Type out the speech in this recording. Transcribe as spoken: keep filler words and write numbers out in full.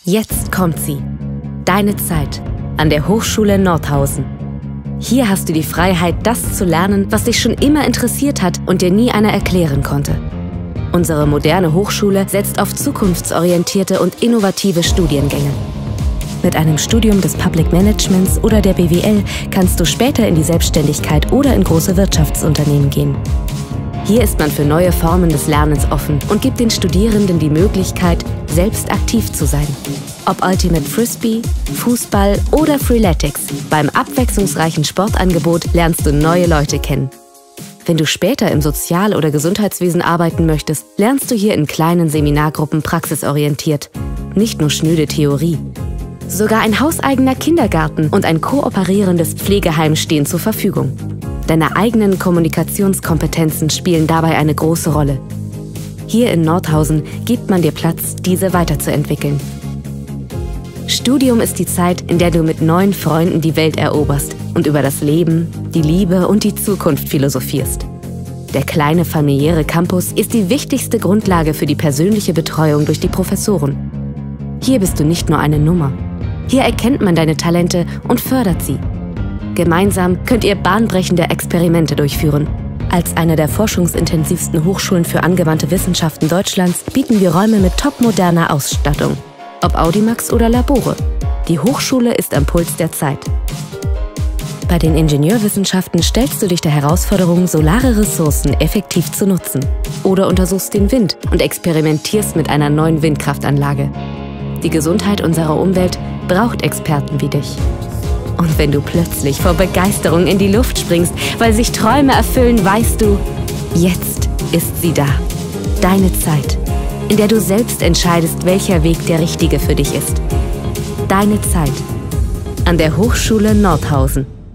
Jetzt kommt sie. Deine Zeit an der Hochschule Nordhausen. Hier hast du die Freiheit, das zu lernen, was dich schon immer interessiert hat und dir nie einer erklären konnte. Unsere moderne Hochschule setzt auf zukunftsorientierte und innovative Studiengänge. Mit einem Studium des Public Managements oder der B W L kannst du später in die Selbstständigkeit oder in große Wirtschaftsunternehmen gehen. Hier ist man für neue Formen des Lernens offen und gibt den Studierenden die Möglichkeit, selbst aktiv zu sein. Ob Ultimate Frisbee, Fußball oder Freeletics, beim abwechslungsreichen Sportangebot lernst du neue Leute kennen. Wenn du später im Sozial- oder Gesundheitswesen arbeiten möchtest, lernst du hier in kleinen Seminargruppen praxisorientiert. Nicht nur schnöde Theorie. Sogar ein hauseigener Kindergarten und ein kooperierendes Pflegeheim stehen zur Verfügung. Deine eigenen Kommunikationskompetenzen spielen dabei eine große Rolle. Hier in Nordhausen gibt man dir Platz, diese weiterzuentwickeln. Studium ist die Zeit, in der du mit neuen Freunden die Welt eroberst und über das Leben, die Liebe und die Zukunft philosophierst. Der kleine familiäre Campus ist die wichtigste Grundlage für die persönliche Betreuung durch die Professoren. Hier bist du nicht nur eine Nummer. Hier erkennt man deine Talente und fördert sie. Gemeinsam könnt ihr bahnbrechende Experimente durchführen. Als eine der forschungsintensivsten Hochschulen für angewandte Wissenschaften Deutschlands bieten wir Räume mit topmoderner Ausstattung. Ob Audimax oder Labore. Die Hochschule ist am Puls der Zeit. Bei den Ingenieurwissenschaften stellst du dich der Herausforderung, solare Ressourcen effektiv zu nutzen. Oder untersuchst den Wind und experimentierst mit einer neuen Windkraftanlage. Die Gesundheit unserer Umwelt braucht Experten wie dich. Und wenn du plötzlich vor Begeisterung in die Luft springst, weil sich Träume erfüllen, weißt du, jetzt ist sie da. Deine Zeit, in der du selbst entscheidest, welcher Weg der richtige für dich ist. Deine Zeit an der Hochschule Nordhausen.